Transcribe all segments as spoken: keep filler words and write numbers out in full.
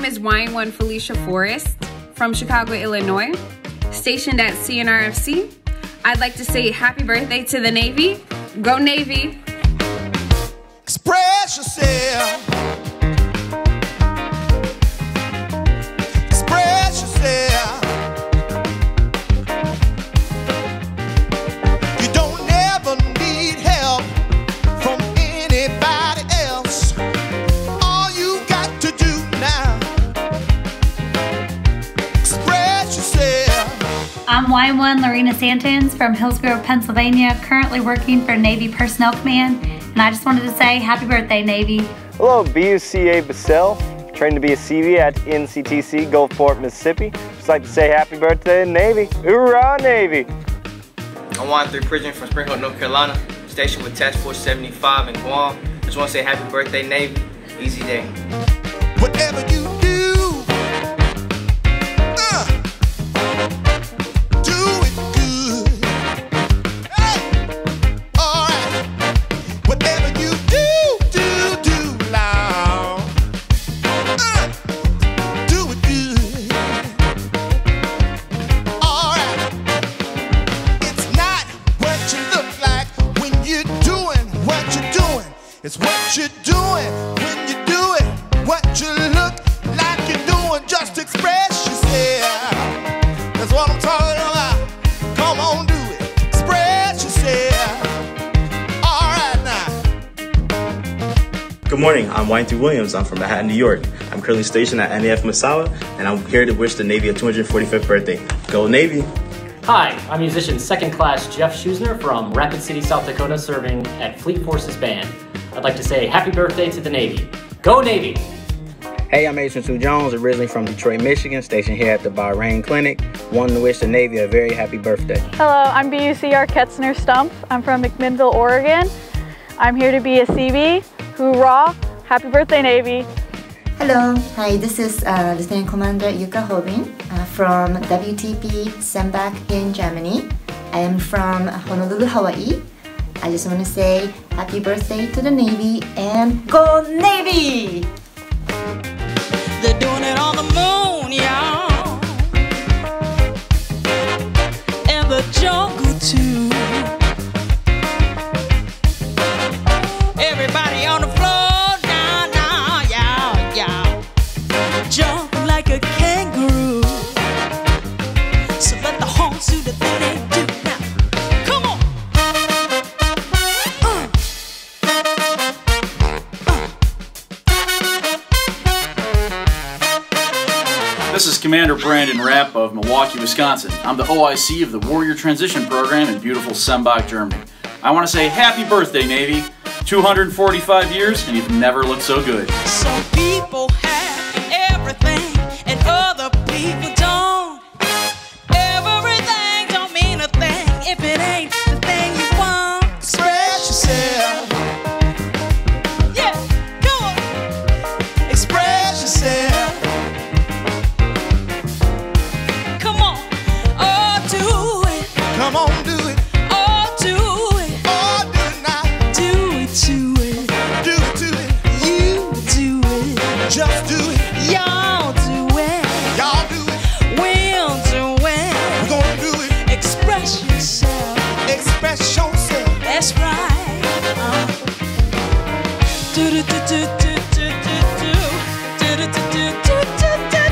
name is Y one Felicia Forrest from Chicago, Illinois, stationed at C N R F C. I'd like to say happy birthday to the Navy. Go Navy! Express yourself. Express yourself. You don't ever need help from anybody else. All you got to do now, express yourself. I'm Y one Lorena Santans from Hillsgrove, Pennsylvania, currently working for Navy Personnel Command. And I just wanted to say happy birthday, Navy. Hello, B U C A Basel, trained to be a C V at N C T C, Gulfport, Mississippi. Just like to say happy birthday to Navy. Hoorah, Navy! I'm Y three Pridgeon from Spring Hill, North Carolina, stationed with Task Force seventy-five in Guam. Just want to say happy birthday, Navy. Easy day. Whatever you do, uh, do it good. Hey, all right. Whatever you do, do, do loud. Uh, do it good. All right. It's not what you look like when you're doing what you're doing. It's what you're doing when you do it. What you look like you're doing. Just express yourself. That's what I'm talking about. Come on, do it. Express yourself. All right now. Good morning, I'm Y two Williams. I'm from Manhattan, New York. I'm currently stationed at N A F Misawa, and I'm here to wish the Navy a two hundred forty-fifth birthday. Go Navy! Hi, I'm musician second class Jeff Schusner from Rapid City, South Dakota, serving at Fleet Forces Band. I'd like to say happy birthday to the Navy. Go Navy! Hey, I'm Adrian Sue Jones, originally from Detroit, Michigan, stationed here at the Bahrain Clinic. Wanting to wish the Navy a very happy birthday. Hello, I'm B U C R Ketzner Stump. I'm from McMinnville, Oregon. I'm here to be a C V. Hoorah! Happy birthday, Navy! Hello, hi, this is uh, Lieutenant Commander Yuka Hobin uh, from W T P Sembach in Germany. I am from Honolulu, Hawaii. I just want to say happy birthday to the Navy and go Navy! They're doing it on the moon, y'all, and the jungle too. Everybody on the floor, now, now, y'all, y'all, jumping like a kangaroo. So let the horns do the thing they do now. Come on. Uh. This is Commander Brandon Rapp of Milwaukee, Wisconsin. I'm the O I C of the Warrior Transition Program in beautiful Sembach, Germany. I want to say happy birthday, Navy. two hundred forty-five years and you've never looked so good. Some people have everything and other people don't. Everything don't mean a thing if it ain't the thing you want. Express yourself. Yeah, come on. Express yourself. Come on. Oh, do it. Come on, do it. Oh, do it. Oh, do it now. Do it to it. Do it to it. You do it. Just do it. Y'all do it. Y'all do it. We'll do it. We're gonna do it. Express yourself. Express yourself. That's right. Uh. Do do do do do do do do do do do do do do do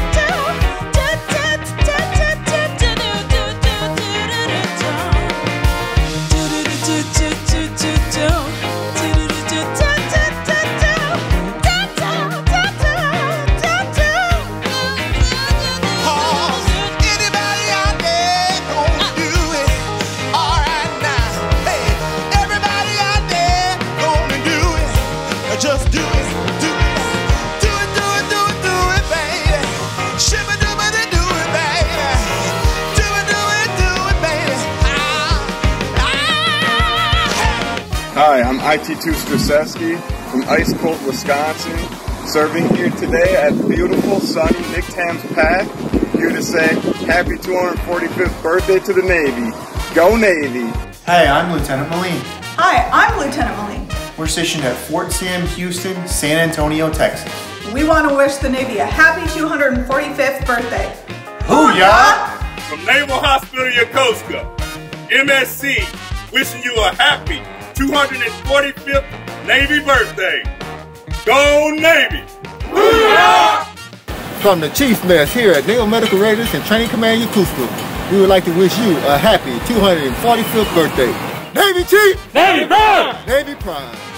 Anybody out there gonna do it? All right now. Hey, everybody out there gonna do it. Just do it, do it. Do it, do it, do it, do it, baby. Shimmy, do it, do it, baby. Do it, do it, do it, baby. Ah, ah. Hi, I'm I T two Strasewski from Ice Cold, Wisconsin, serving here today at beautiful sunny Nick Tams Pack. Here to say happy two hundred forty-fifth birthday to the Navy. Go Navy! Hey, I'm Lieutenant Moline. Hi, I'm Lieutenant Moline. We're stationed at Fort Sam Houston, San Antonio, Texas. we want to wish the Navy a happy two hundred forty-fifth birthday. Booyah! From Naval Hospital Yokosuka, M S C, wishing you a happy two hundred forty-fifth Navy birthday. Go Navy! Booyah! From the Chief Mess here at Naval Medical Readiness and Training Command Yokosuka, we would like to wish you a happy two hundred forty-fifth birthday. Navy Chief! Navy Prime! Navy Prime!